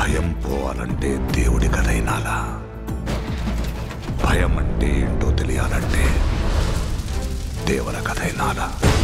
భయం పోవాలంటే దేవుడి కథైనాలా, భయం అంటే ఏంటో తెలియాలంటే దేవుల కథైనాలా.